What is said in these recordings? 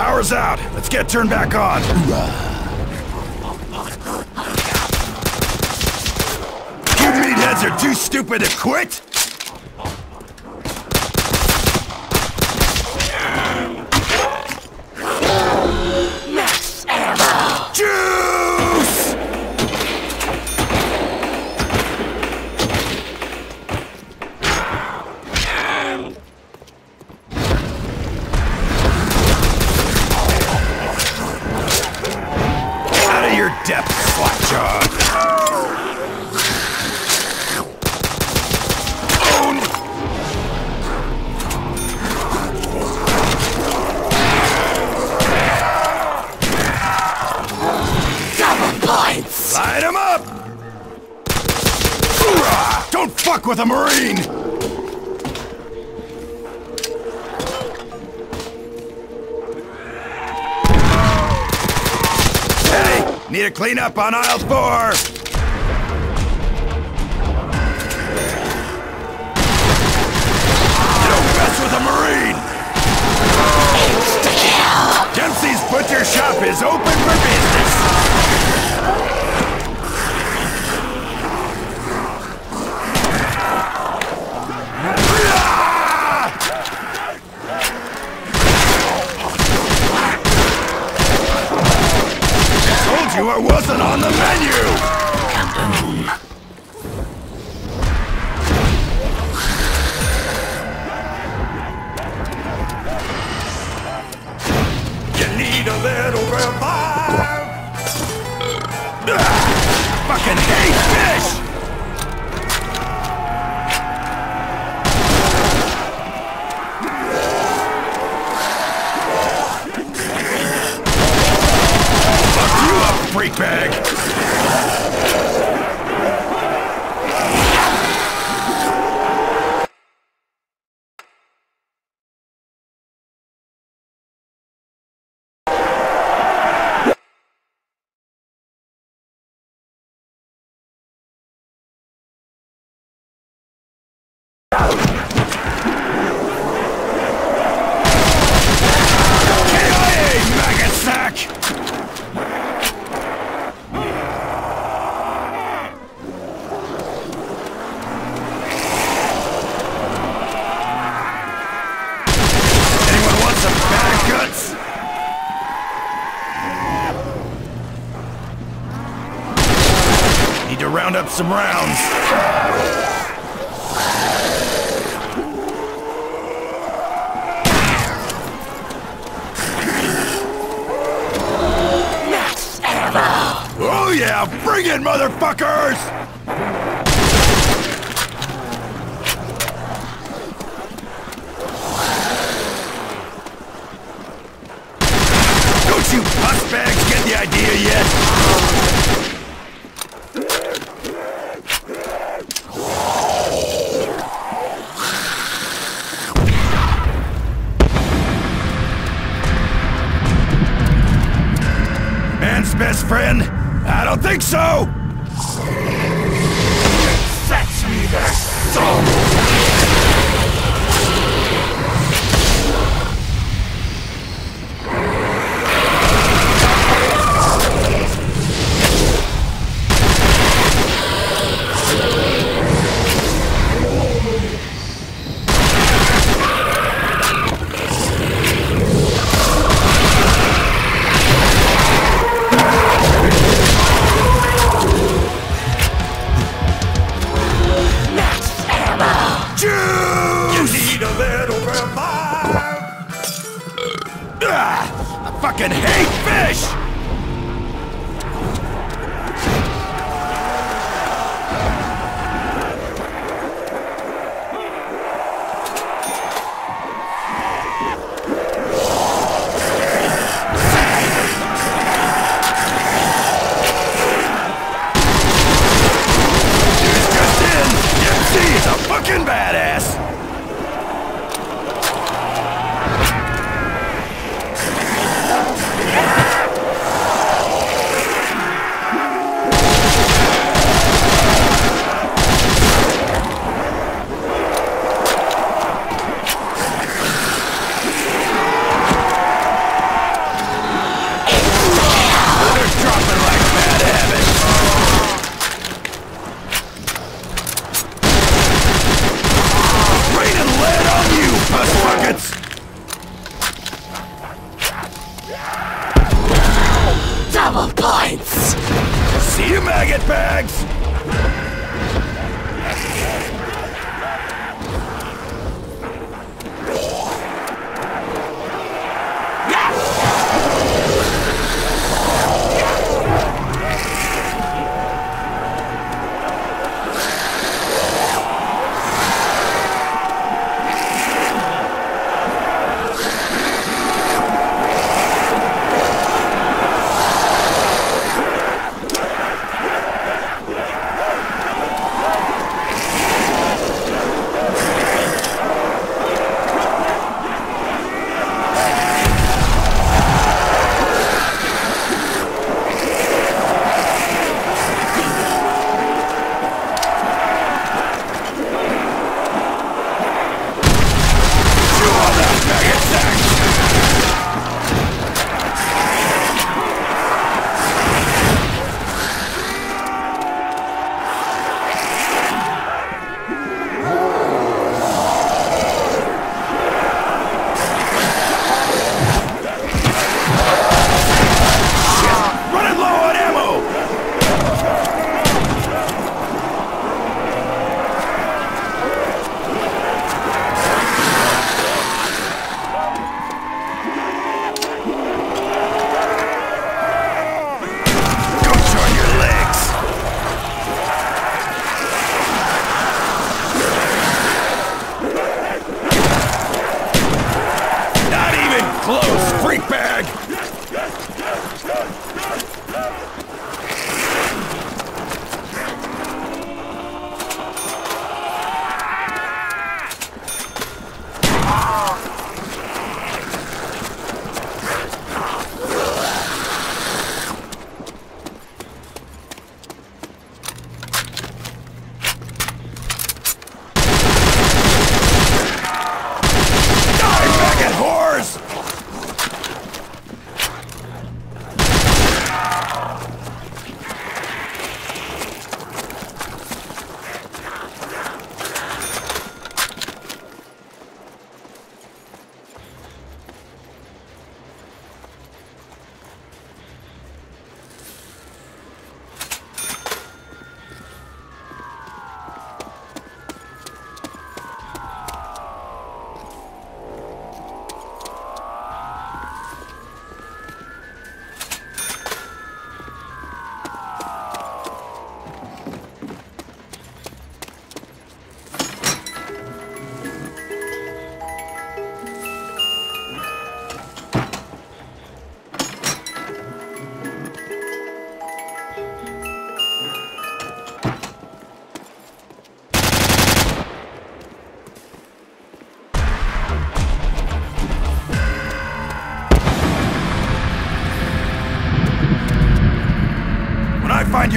Power's out. Let's get turned back on. You meatheads are too stupid to quit? Max ammo! Juice! Out of your depth, slackjaw. Light him up! Hoorah! Don't fuck with a Marine! Hey! Need a cleanup on aisle 4! Don't mess with a Marine! Insta-kill! Dempsey's Butcher Shop is open for business! I wasn't on the menu! Kaboom! You need a little revive! Fucking hate fish! Freak bag! KIA, maggot sack! Need to round up some rounds. Max ammo! Oh yeah, bring it, motherfuckers! Don't you puss bags get the idea yet? Man's best friend? I don't think so! Fetch me their soul! I fucking hate fish! Dude's just in! Dempsey's a fucking badass!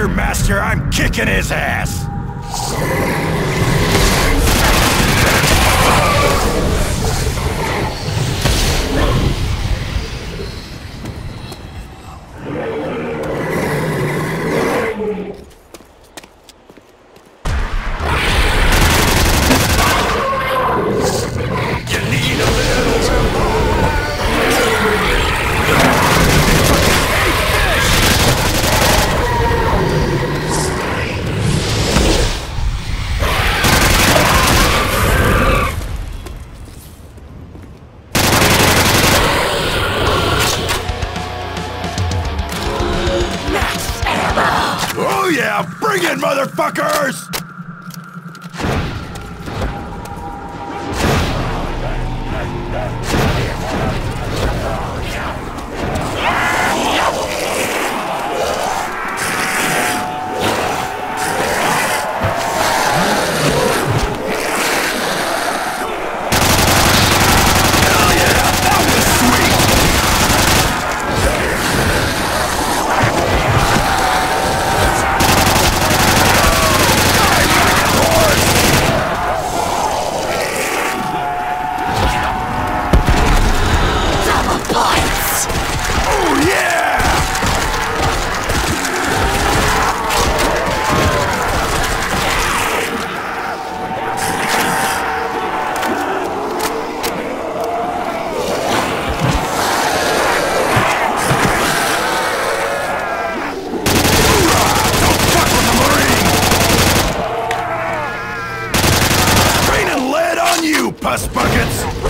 your master, I'm kicking his ass! Oh yeah, bring it, motherfuckers! Puss buckets!